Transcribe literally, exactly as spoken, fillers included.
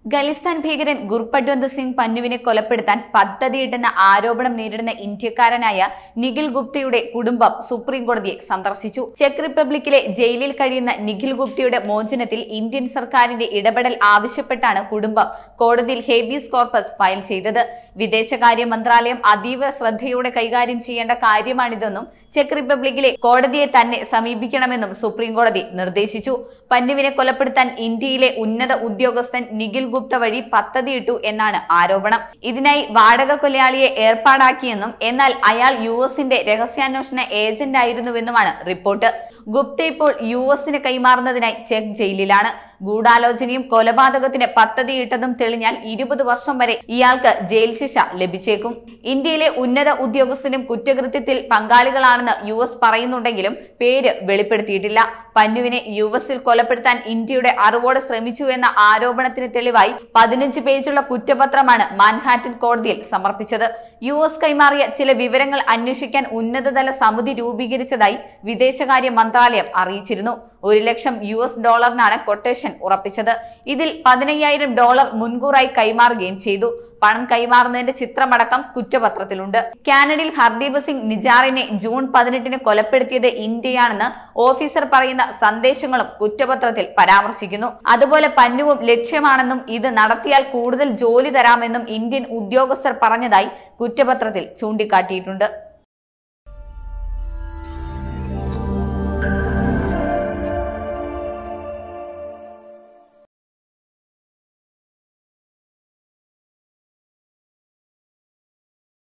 ഖലിസ്ഥാൻ ഭീകരൻ ഗുർപട്വന്ത് സിംഗ് പന്നുവിനെ കൊലപ്പെടുത്താൻ പദ്ധതിയിട്ടെന്ന ആരോപണം നേരിടുന്ന ഇന്ത്യക്കാരനായ നിഖിൽ ഗുപ്തയുടെ കുടുംബം സുപ്രീം കോടതിയെ സന്ദർശിച്ചു. ചെക്ക് റിപ്പബ്ലിക്കിലെ ജയിലിൽ കഴിയുന്ന നിഖിൽ ഗുപ്തയുടെ മോചനത്തിൽ ഇന്ത്യൻ സർക്കാരിന്റെ ഇടപെടൽ ആവശ്യപ്പെട്ടാണ് കുടുംബം കോടതിയിൽ ഹേബിയസ് കോർപ്പസ് ഫയൽ ചെയ്തത്. വിദേശകാര്യ മന്ത്രാലയം അതീവ ശ്രദ്ധയോടെ കൈകാര്യം ചെയ്യേണ്ട കാര്യമാണിതെന്നും ചെക്ക് റിപ്പബ്ലിക്കിലെ കോടതിയെ തന്നെ സമീപിക്കണമെന്നും സുപ്രീം കോടതി നിർദ്ദേശിച്ചു. പന്നുവിനെ കൊലപ്പെടുത്താൻ ഇന്ത്യയിലെ ഉന്നത ഉദ്യോഗസ്ഥൻ നിഖിൽ ഗുപ്ത വഴി പദ്ധതിയിട്ടു എന്നാണ് ആരോപണം. ഇതിനായി വാടക കൊലയാളിയെ ഏർപ്പാടാക്കിയെന്നും എന്നാൽ അയാൾ യു എസിന്റെ രഹസ്യാന്വേഷണ ഏജന്റ് ആയിരുന്നുവെന്നുമാണ് റിപ്പോർട്ട്. ഗുപ്ത ഇപ്പോൾ യു എസിന് കൈമാറുന്നതിനായി ചെക്ക് ജയിലിലാണ്. ഗൂഢാലോചനയും കൊലപാതകത്തിന് പദ്ധതിയിട്ടതും തെളിഞ്ഞാൽ ഇരുപത് വർഷം വരെ ഇയാൾക്ക് ജയിൽ ശിക്ഷ ലഭിച്ചേക്കും. ഇന്ത്യയിലെ ഉന്നത ഉദ്യോഗസ്ഥരും കുറ്റകൃത്യത്തിൽ പങ്കാളികളാണെന്ന് യു എസ് പറയുന്നുണ്ടെങ്കിലും പേര് വെളിപ്പെടുത്തിയിട്ടില്ല. പന്നുവിനെ യു എസിൽ കൊലപ്പെടുത്താൻ ഇന്ത്യയുടെ അറിവോടെ ശ്രമിച്ചു എന്ന ആരോപണത്തിന് തെളിവായി പതിനഞ്ച് പേജുള്ള കുറ്റപത്രമാണ് മാൻഹാറ്റൻ കോടതിയിൽ സമർപ്പിച്ചത്. യു എസ് കൈമാറിയ ചില വിവരങ്ങൾ അന്വേഷിക്കാൻ ഉന്നതതല സമിതി രൂപീകരിച്ചതായി വിദേശകാര്യ മന്ത്രാലയം അറിയിച്ചിരുന്നു. ഒരു ലക്ഷം യു എസ് ഡോളറിനാണ് കൊട്ടേഷൻ ഉറപ്പിച്ചത്. ഇതിൽ പതിനയ്യായിരം ഡോളർ മുൻകൂറായി കൈമാറുകയും ചെയ്തു. പണം കൈമാറുന്നതിന്റെ ചിത്രമടക്കം കുറ്റപത്രത്തിലുണ്ട്. കാനഡയിൽ ഹർദീപ് സിംഗ് നിജാറിനെ ജൂൺ പതിനെട്ടിന് കൊലപ്പെടുത്തിയത് ഇന്ത്യയാണെന്ന് ഓഫീസർ പറയുന്ന സന്ദേശങ്ങളും കുറ്റപത്രത്തിൽ പരാമർശിക്കുന്നു. അതുപോലെ പന്നുവും ലക്ഷ്യമാണെന്നും ഇത് നടത്തിയാൽ കൂടുതൽ ജോലി തരാമെന്നും ഇന്ത്യൻ ഉദ്യോഗസ്ഥർ പറഞ്ഞതായി കുറ്റപത്രത്തിൽ ചൂണ്ടിക്കാട്ടിയിട്ടുണ്ട്.